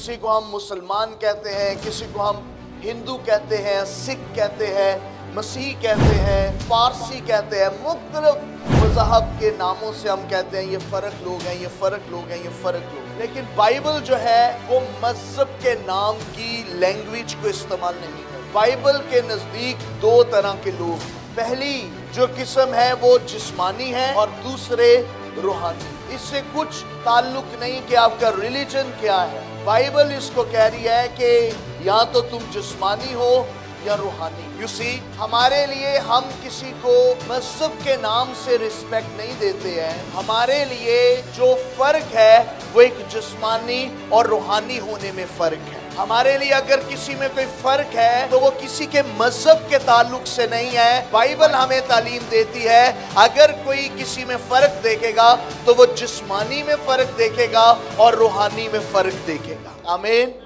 किसी को हम मुसलमान कहते हैं, किसी को हम हिंदू कहते हैं, सिख कहते हैं, मसीह कहते हैं, पारसी कहते हैं, मुख्तलिफ मज़हब के नामों से हम कहते हैं ये फ़र्क लोग हैं, ये फ़र्क लोग हैं, ये फ़र्क लोग। लेकिन बाइबल जो है वो मज़हब के नाम की लैंग्वेज को इस्तेमाल नहीं करती। बाइबल के नज़दीक दो तरह के लोग हैं। पहली जो किस्म है वो जिस्मानी है और दूसरे रूहानी। इससे कुछ ताल्लुक नहीं कि आपका रिलीजन क्या है। बाइबल इसको कह रही है कि या तो तुम जिस्मानी हो या रूहानी। यू सी, हमारे लिए हम किसी को मज़हब के नाम से रिस्पेक्ट नहीं देते हैं। हमारे लिए जो फ़र्क है वो एक जिस्मानी और रूहानी होने में फ़र्क है। हमारे लिए अगर किसी में कोई फ़र्क है तो वो किसी के मज़हब के ताल्लुक से नहीं है। बाइबल हमें तालीम देती है अगर कोई किसी में फ़र्क देखेगा तो वो जिस्मानी में फ़र्क देखेगा और रूहानी में फ़र्क देखेगा। आमीन।